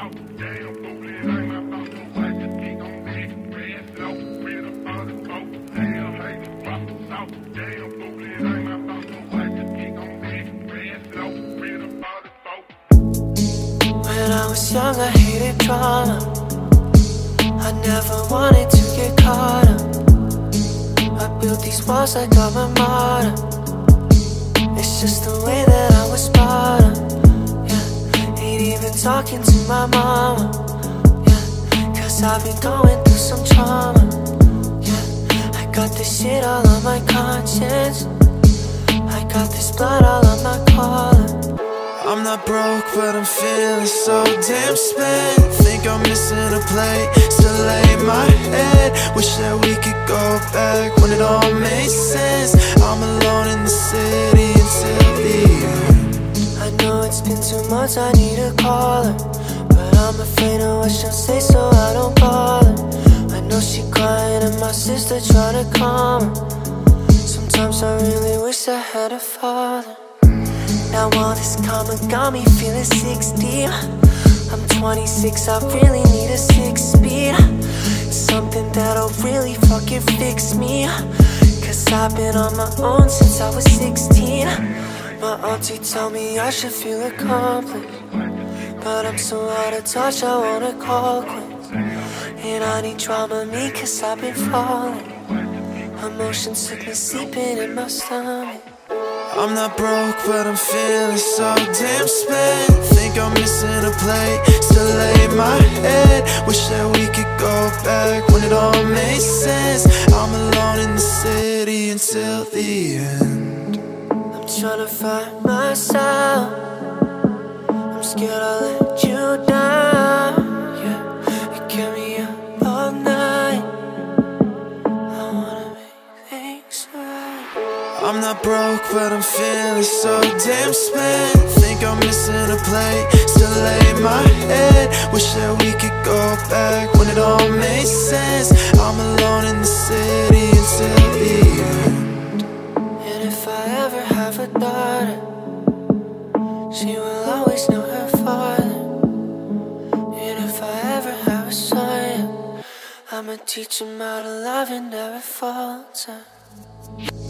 When I was young, I hated drama. I never wanted to get caught up. I built these walls like I'm a martyr. It's just the way that I was brought up. Yeah, ain't even talking to my mama. Yeah, cause I've been going through some trauma. Yeah, I got this shit all on my conscience. I got this blood all on my collar. I'm not broke, but I'm feeling so damn spent. Think I'm missing a plate, still lay my head. Wish that we could go back when it all made sense. I'm alone in the city until the end. I know it's been 2 months, I need a caller, but I'm afraid of what she'll say, so I don't bother. I know she crying and my sister trying to calm her. Sometimes I really wish I had a father. Now all this karma got me feeling 60. I'm 26, I really need a 6-speed. Something that'll really fucking fix me, cause I've been on my own since I was 16. My auntie told me I should feel accomplished, but I'm so out of touch, I wanna call quits. And I need drama me, cause I've been falling. Motion sickness seeping in my stomach. I'm not broke, but I'm feeling so damn spent. Think I'm missing a plate, still lay my head. Wish that we could go back when it all made sense. I'm alone in the city until the end. I'm trying to find myself. I'm scared I'll let you down. Yeah, you kept me up all night. I wanna make things right. I'm not broke, but I'm feeling so damn spent. Think I'm missing a plate, still lay my head. Wish that we could go back when it all made sense. I'm alone in the city until the end. And if I ever have a daughter, she will always know her father. And if I ever have a son, I'ma teach him how to love and never falter.